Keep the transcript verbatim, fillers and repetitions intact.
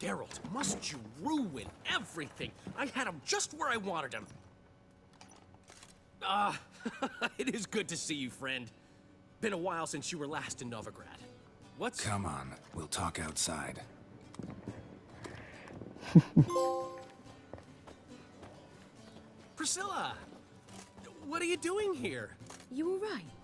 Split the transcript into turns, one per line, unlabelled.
Geralt, must you ruin everything? I had him just where I wanted him. Ah, it is good to see you, friend. Been a while since you were last in Novigrad. What's...
Come on, we'll talk outside.
Priscilla! What are you doing here?
You were right.